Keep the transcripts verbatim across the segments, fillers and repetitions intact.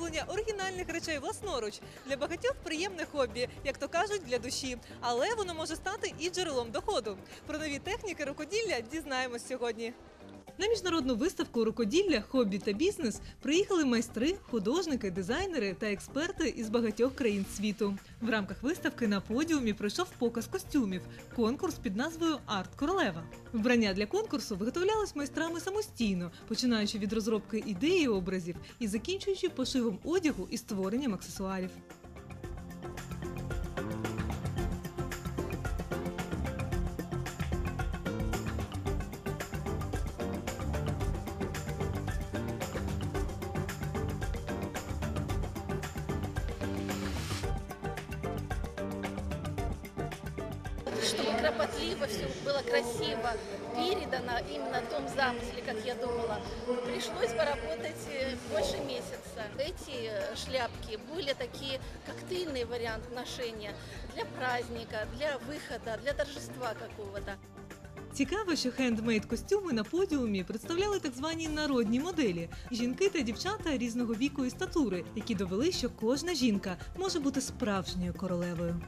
виготовлення оригінальних речей власноруч. Для багатьох приємне хобі, як то кажуть, для душі. Але воно може стати і джерелом доходу. Про нові техніки рукоділля дізнаємось сьогодні. На міжнародну виставку рукоділля, хобі та бізнес приїхали майстри, художники, дизайнери та експерти із багатьох країн світу. В рамках виставки на подіумі пройшов показ костюмів – конкурс під назвою «Арт Королева». Вбрання для конкурсу виготовлялось майстрами самостійно, починаючи від розробки ідеї образів і закінчуючи пошивом одягу і створенням аксесуарів. Чтобы кропотливо все было красиво передано именно в том замысле, как я думала. Пришлось поработать больше месяца. Эти шляпки были такие коктейльный вариант ношения для праздника, для выхода, для торжества какого-то. Цікаво, що хендмейд-костюми на подіумі представляли так звані народні моделі – жінки та дівчата різного віку і статури, які довели, що кожна жінка може бути справжньою королевою.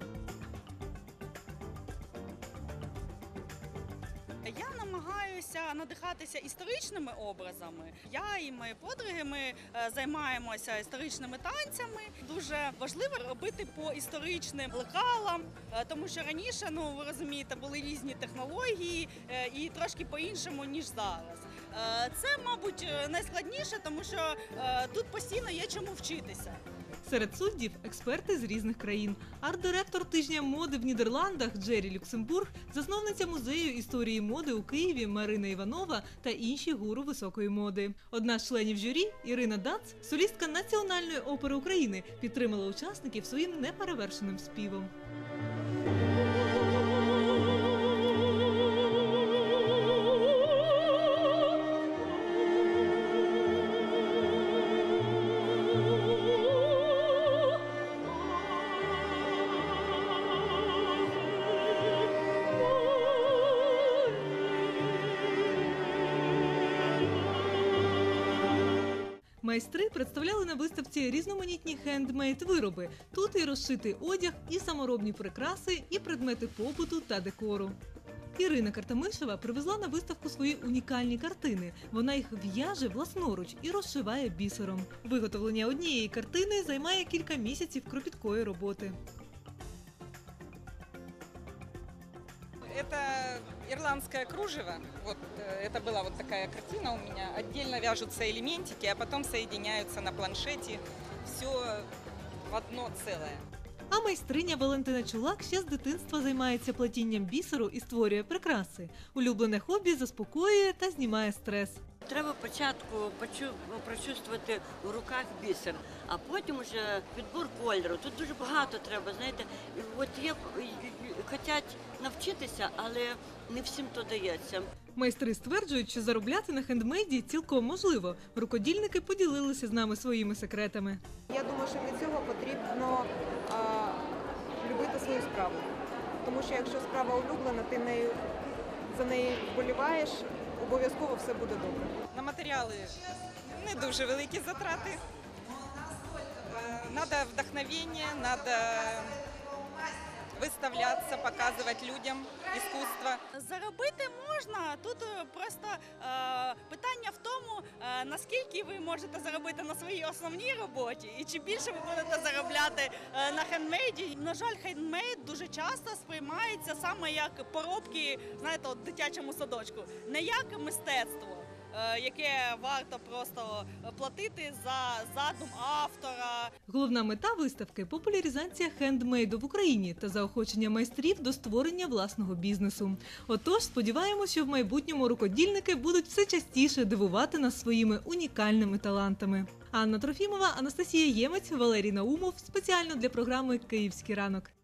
Я намагаюся надихатися історичними образами. Я і мої подруги ми займаємося історичними танцями. Дуже важливо робити по історичним лекалам, тому що раніше, ну ви розумієте, були різні технології і трошки по-іншому, ніж зараз. Це, мабуть, найскладніше, тому що тут постійно є чому вчитися. Серед суддів – експерти з різних країн. Арт-директор тижня моди в Нідерландах Джері Люксембург, засновниця музею історії моди у Києві Марина Іванова та інші гуру високої моди. Одна з членів журі Ірина Дац, солістка Національної опери України, підтримала учасників своїм неперевершеним співом. Майстри представляли на виставці різноманітні хендмейд-вироби. Тут і розшитий одяг, і саморобні прикраси, і предмети побуту та декору. Ірина Картамишева привезла на виставку свої унікальні картини. Вона їх в'яже власноруч і розшиває бісером. Виготовлення однієї картини займає кілька місяців кропіткої роботи. Это ирландское кружево. Вот это была вот такая картина у меня. Отдельно вяжутся элементики, а потом соединяются на планшете. Все в одно целое. А майстриня Валентина Чулак ще з дитинства займається плетінням бісеру і створює прикраси. Улюблене хобі заспокоює та знімає стрес. Треба спочатку прочувствувати у руках бісер, а потім вже підбір кольору. Тут дуже багато треба, знаєте. От є, хочуть навчитися, але не всім то дається. Майстри стверджують, що заробляти на хендмейді цілком можливо. Рукодільники поділилися з нами своїми секретами. Я думаю, що для цього потрібно а, любити свою справу. Тому що якщо справа улюблена, ти нею, за неї вболіваєш, обов'язково все буде добре. На матеріали не дуже великі затрати. Треба вдохновення, треба виставлятися, показувати людям іскусство. Заробити можна, тут просто е, питання в тому, е, наскільки ви можете заробити на своїй основній роботі і чи більше ви будете заробляти е, на хендмейді. На жаль, хендмейд дуже часто сприймається саме як поробки, знаєте, от в дитячому садочку, не як мистецтво, яке варто просто платити за задум автора. Головна мета виставки – популяризація хендмейду в Україні та заохочення майстрів до створення власного бізнесу. Отож, сподіваємося, що в майбутньому рукодільники будуть все частіше дивувати нас своїми унікальними талантами. Анна Трофімова, Анастасія Ємець, Валерій Наумов. Спеціально для програми «Київський ранок».